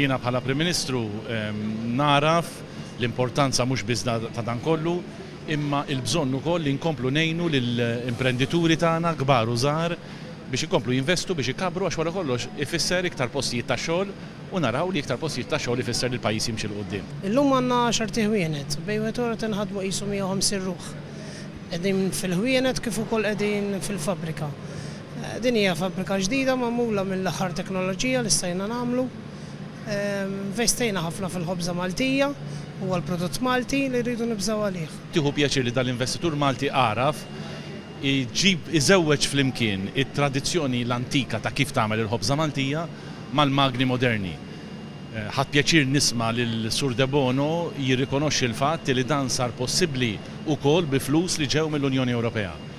Jiena bħala Prim Ministru naraf l-importanza mhux biss ta' dan kollu, imma l-bżonn ukoll li nkomplu ngħinu lill-imprenditturi tagħna kbar u żgħar biex ikomplu jinvestu biex ikabru għax wara kollox ifisser iktar postijiet ta' xogħol u naraw li iktar postijiet ta' xogħol ifisser li l-pajjiż jimxi l qudiem. Illum għandna 10 ħwienet, bejwet ora tinħadmu qisu 150 ruħ. Qegħdin fil-ħwienet kif ukoll qegħdin fil-fabbrika. Din hija fabbrika ġdida magħmula mill-aħħar teknoloġija li stajna nagħmlu. Investejna ħafna fil-ħobża Maltija u għall-prodott Malti li rridu nibżgħu għalih. Tieħu pjaċir li dal-investitur Malti għaraf iżewweġ flimkien it-tradizzjoni l-antika ta' kif tagħmel il-ħobża Maltija mal-magni moderni. Ħadd pjaċir nisma' lil Sur De Bono jirrikonoxxi l-fatt li dan sar possibbli wkoll bi flus li ġew mill-Unjoni Ewropea.